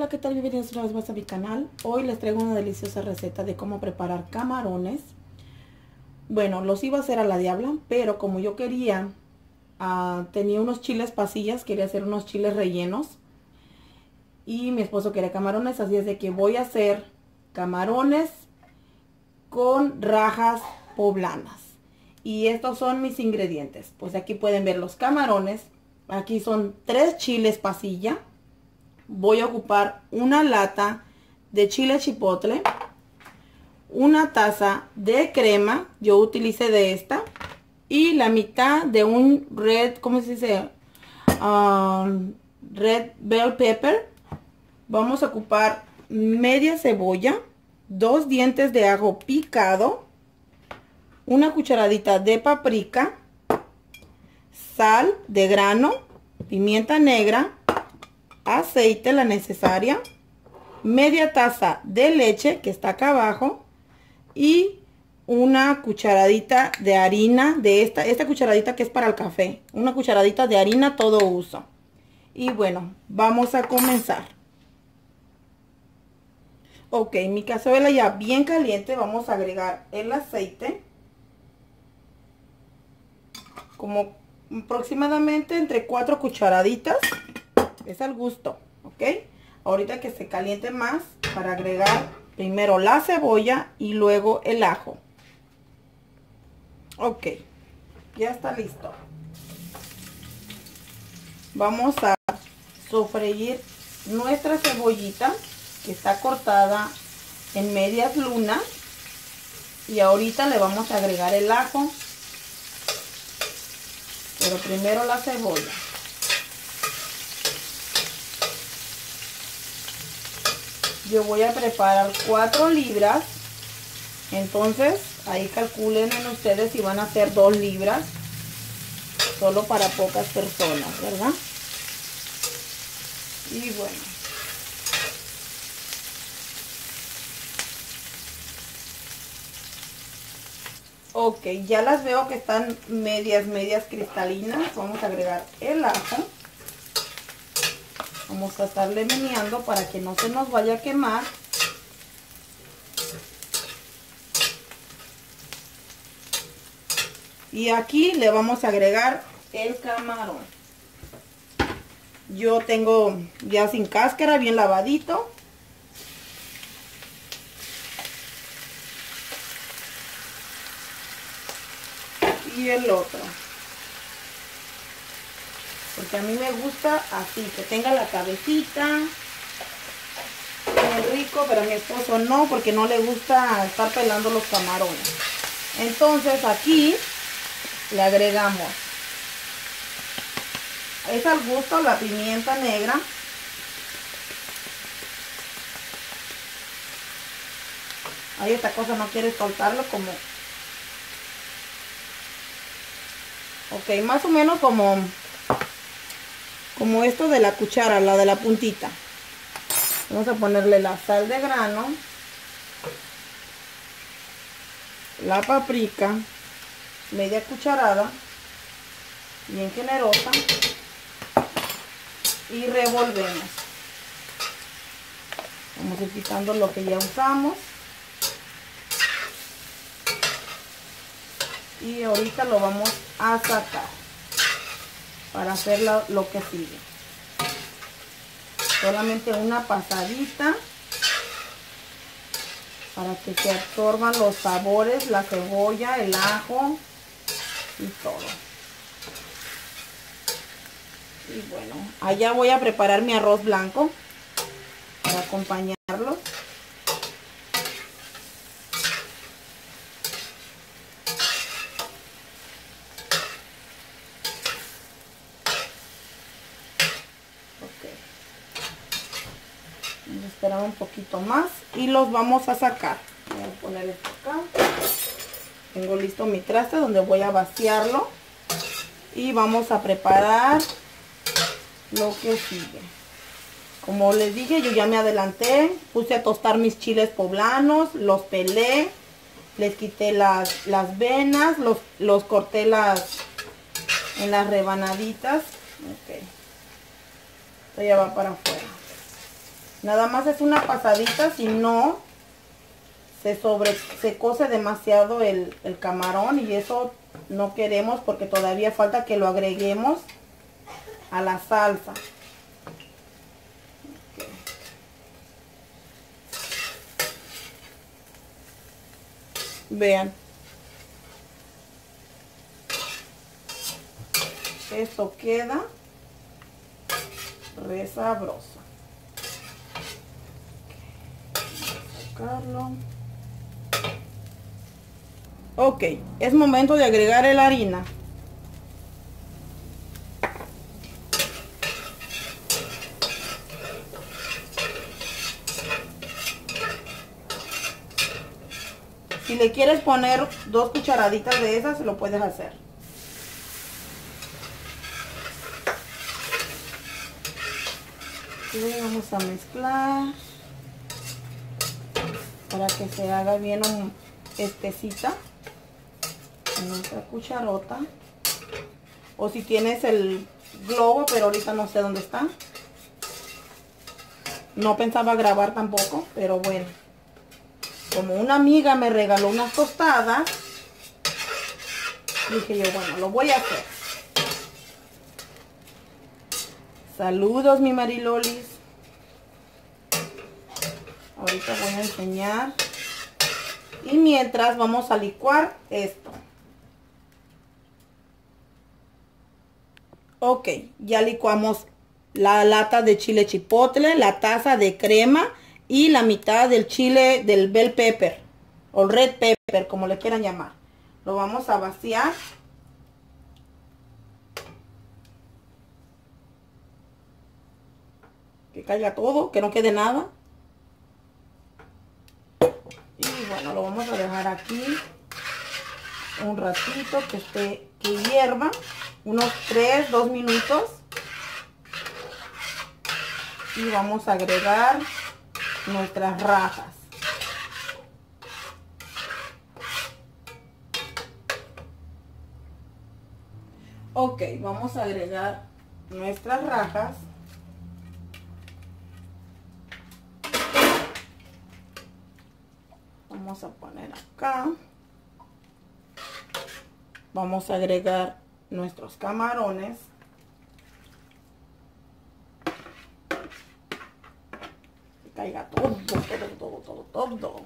Hola, ¿qué tal? Bienvenidos una vez más a mi canal. Hoy les traigo una deliciosa receta de cómo preparar camarones. Bueno, los iba a hacer a la diabla, pero como yo quería, tenía unos chiles pasillas, quería hacer unos chiles rellenos. Y mi esposo quería camarones, así es de que voy a hacer camarones con rajas poblanas. Y estos son mis ingredientes. Pues aquí pueden ver los camarones. Aquí son 3 chiles pasilla. Voy a ocupar una lata de chile chipotle, una taza de crema, yo utilicé de esta, y la mitad de un red, ¿cómo se dice? Red bell pepper. Vamos a ocupar media cebolla, 2 dientes de ajo picado, una cucharadita de paprika, sal de grano, pimienta negra, aceite, la necesaria, media taza de leche que está acá abajo y una cucharadita de harina de esta cucharadita que es para el café, una cucharadita de harina todo uso. Y bueno, vamos a comenzar. Ok, mi cazuela ya bien caliente, vamos a agregar el aceite, como aproximadamente entre 4 cucharaditas. Es al gusto, ¿ok? Ahorita que se caliente más, para agregar primero la cebolla y luego el ajo. Ok, ya está listo. Vamos a sofreír nuestra cebollita, que está cortada en medias lunas. Y ahorita le vamos a agregar el ajo, pero primero la cebolla. Yo voy a preparar 4 libras, entonces ahí calculen en ustedes si van a hacer 2 libras, solo para pocas personas, ¿verdad? Y bueno, ok, ya las veo que están medias cristalinas. Vamos a agregar el ajo. Vamos a estarle meneando para que no se nos vaya a quemar. Y aquí le vamos a agregar el camarón. Yo tengo ya sin cáscara, bien lavadito. Y el otro. Porque a mí me gusta así, que tenga la cabecita. Muy rico, pero a mi esposo no, porque no le gusta estar pelando los camarones. Entonces aquí le agregamos, es al gusto, la pimienta negra. Ahí esta cosa no quiere soltarlo como... Ok, más o menos como esto de la cuchara, la de la puntita. Vamos a ponerle la sal de grano, la paprika, media cucharada, bien generosa, y revolvemos. Vamos a ir quitando lo que ya usamos. Y ahorita lo vamos a sacar para hacer lo que sigue. Solamente una pasadita para que se absorban los sabores, la cebolla, el ajo y todo. Y bueno, allá voy a preparar mi arroz blanco para acompañarlo. Esperar un poquito más y los vamos a sacar. Voy a poner esto acá. Tengo listo mi traste donde voy a vaciarlo y vamos a preparar lo que sigue. Como les dije, yo ya me adelanté, puse a tostar mis chiles poblanos, los pelé, les quité las venas, los corté en las rebanaditas. Ok, esto ya va para afuera. Nada más es una pasadita, si no se cose demasiado el camarón, y eso no queremos porque todavía falta que lo agreguemos a la salsa. Okay. Vean, esto queda re sabroso. Sacarlo. Ok, es momento de agregar la harina. Si le quieres poner 2 cucharaditas de esas, lo puedes hacer. Y vamos a mezclar para que se haga bien espesita en nuestra cucharota. O si tienes el globo, pero ahorita no sé dónde está. No pensaba grabar tampoco, pero bueno. Como una amiga me regaló unas tostadas, dije yo, bueno, lo voy a hacer. Saludos, mi Marilolis. Ahorita voy a enseñar. Y mientras vamos a licuar esto. Ok, ya licuamos la lata de chile chipotle, la taza de crema y la mitad del chile del bell pepper o red pepper, como le quieran llamar. Lo vamos a vaciar. Que caiga todo, que no quede nada. Y bueno, lo vamos a dejar aquí un ratito que hierva, unos 2 minutos. Y vamos a agregar nuestras rajas. Ok, vamos a agregar nuestras rajas. Vamos a poner acá. Vamos a agregar nuestros camarones. Que caiga todo.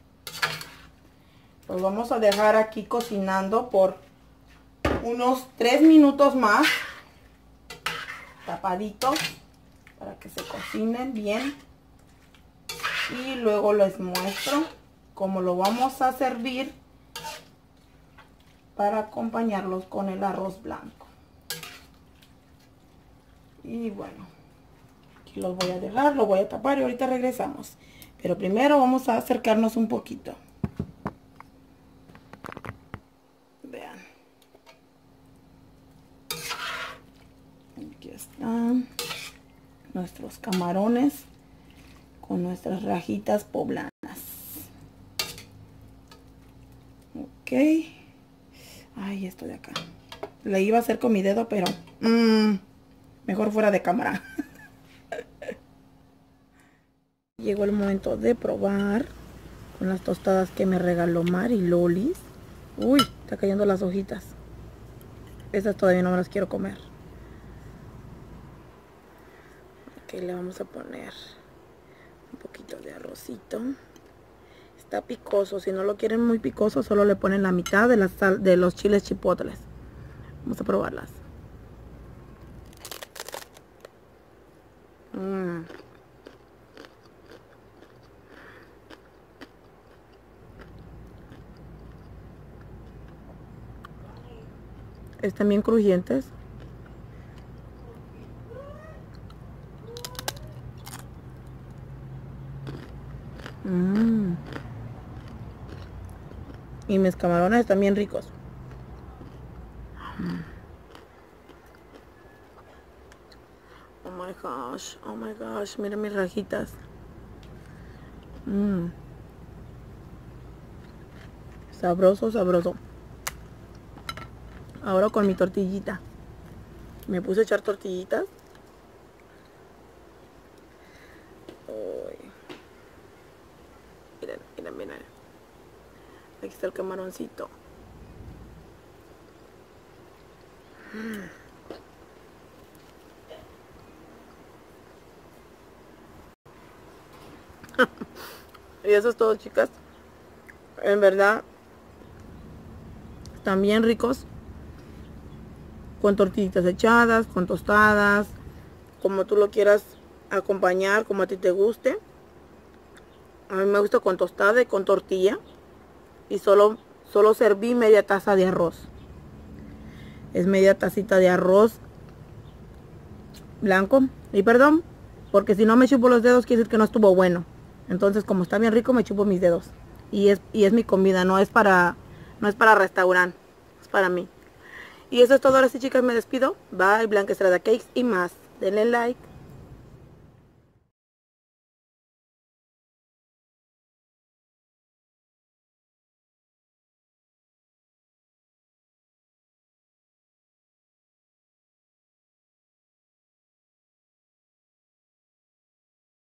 Los vamos a dejar aquí cocinando por unos 3 minutos más. Tapaditos para que se cocinen bien. Y luego les muestro cómo lo vamos a servir para acompañarlos con el arroz blanco. Y bueno, aquí los voy a dejar, los voy a tapar y ahorita regresamos. Pero primero vamos a acercarnos un poquito. Vean. Aquí están nuestros camarones con nuestras rajitas poblanas. Ok. Ay, esto de acá. Le iba a hacer con mi dedo, pero mejor fuera de cámara. Llegó el momento de probar con las tostadas que me regaló Marilolis. Uy, está cayendo las hojitas. Estas todavía no me las quiero comer. Ok, le vamos a poner un poquito de arrocito. Está picoso, si no lo quieren muy picoso, solo le ponen la mitad de la sal de los chiles chipotles. Vamos a probarlas. Están bien crujientes. Y mis camarones están bien ricos. Oh my gosh, miren mis rajitas. Sabroso, sabroso. Ahora con mi tortillita. Me puse a echar tortillitas. Uy. Miren, miren, miren. Aquí está el camaroncito. Y eso es todo, chicas. En verdad están bien ricos, con tortillitas echadas, con tostadas, como tú lo quieras acompañar, como a ti te guste. A mí me gusta con tostada y con tortilla. Y solo serví media taza de arroz. Es media tacita de arroz blanco. Y perdón, porque si no me chupo los dedos quiere decir que no estuvo bueno. Entonces, como está bien rico, me chupo mis dedos. Y es mi comida, no es para restaurante, es para mí. Y eso es todo. Ahora sí, chicas, me despido. Bye, Blanca Estrada Cakes y más. Denle like.